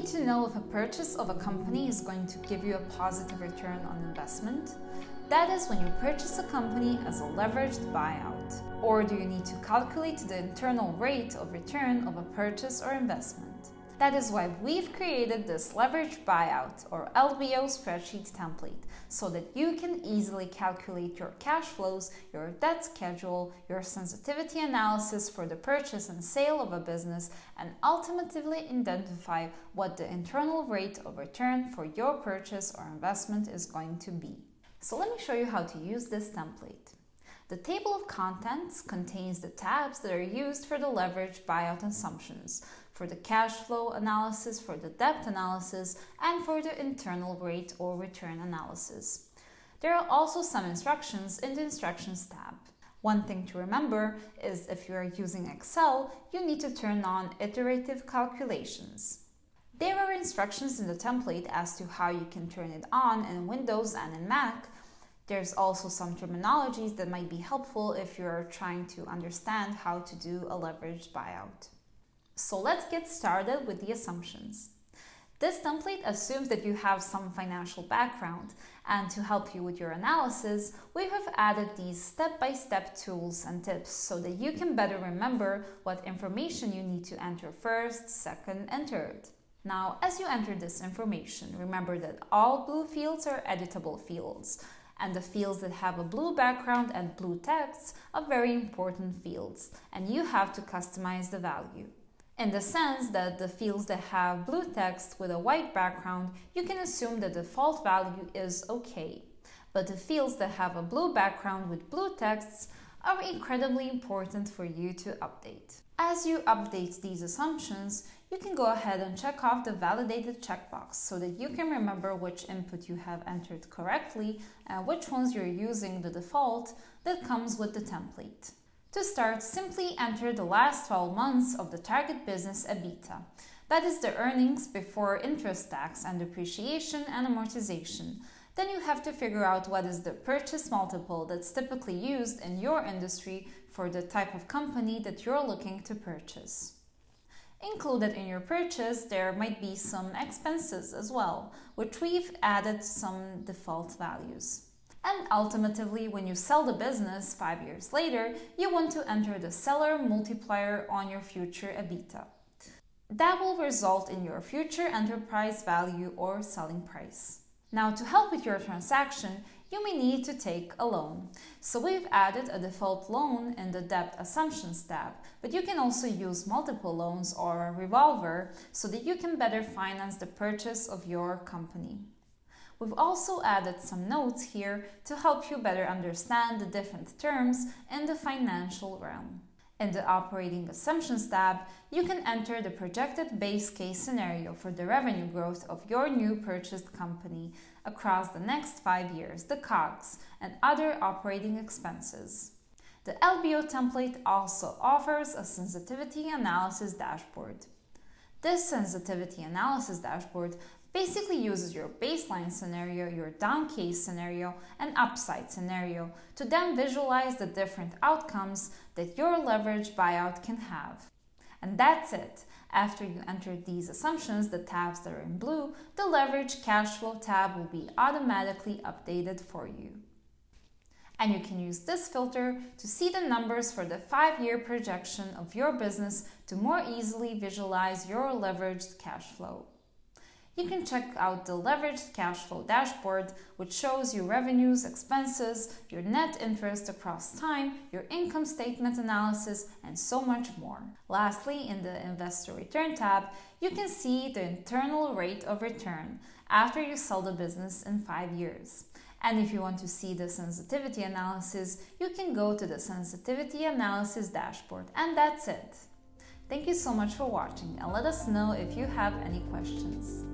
need to know if a purchase of a company is going to give you a positive return on investment? That is when you purchase a company as a leveraged buyout. Or do you need to calculate the internal rate of return of a purchase or investment? That is why we've created this Leverage Buyout or LBO spreadsheet template so that you can easily calculate your cash flows, your debt schedule, your sensitivity analysis for the purchase and sale of a business, and ultimately identify what the internal rate of return for your purchase or investment is going to be. So let me show you how to use this template. The table of contents contains the tabs that are used for the leverage buyout assumptions, for the cash flow analysis, for the debt analysis, and for the internal rate or return analysis. There are also some instructions in the Instructions tab. One thing to remember is if you are using Excel, you need to turn on iterative calculations. There are instructions in the template as to how you can turn it on in Windows and in Mac. There's also some terminologies that might be helpful if you're trying to understand how to do a leveraged buyout. So let's get started with the assumptions. This template assumes that you have some financial background, and to help you with your analysis, we have added these step-by-step tools and tips so that you can better remember what information you need to enter first, second, and third. Now, as you enter this information, remember that all blue fields are editable fields, and the fields that have a blue background and blue text are very important fields, and you have to customize the value. In the sense that the fields that have blue text with a white background, you can assume the default value is okay. But the fields that have a blue background with blue texts are incredibly important for you to update. As you update these assumptions, you can go ahead and check off the validated checkbox so that you can remember which input you have entered correctly and which ones you're using the default that comes with the template. To start, simply enter the last 12 months of the target business EBITDA. That is the earnings before interest, tax, and depreciation and amortization. Then you have to figure out what is the purchase multiple that's typically used in your industry for the type of company that you're looking to purchase. Included in your purchase, there might be some expenses as well, which we've added some default values. And ultimately, when you sell the business 5 years later, you want to enter the seller multiplier on your future EBITDA. That will result in your future enterprise value or selling price. Now, to help with your transaction, you may need to take a loan. So we've added a default loan in the Debt Assumptions tab, but you can also use multiple loans or a revolver so that you can better finance the purchase of your company. We've also added some notes here to help you better understand the different terms in the financial realm. In the Operating Assumptions tab, you can enter the projected base case scenario for the revenue growth of your new purchased company across the next 5 years, the COGS, and other operating expenses. The LBO template also offers a sensitivity analysis dashboard. This sensitivity analysis dashboard basically uses your baseline scenario, your down case scenario, and upside scenario to then visualize the different outcomes that your leverage buyout can have. And that's it. After you enter these assumptions, the tabs that are in blue, the leverage cash flow tab will be automatically updated for you. And you can use this filter to see the numbers for the 5-year projection of your business to more easily visualize your leveraged cash flow. You can check out the Leveraged Cash Flow dashboard, which shows you revenues, expenses, your net interest across time, your income statement analysis, and so much more. Lastly, in the Investor Return tab, you can see the internal rate of return after you sell the business in 5 years. And if you want to see the sensitivity analysis, you can go to the Sensitivity Analysis dashboard. And that's it. Thank you so much for watching, and let us know if you have any questions.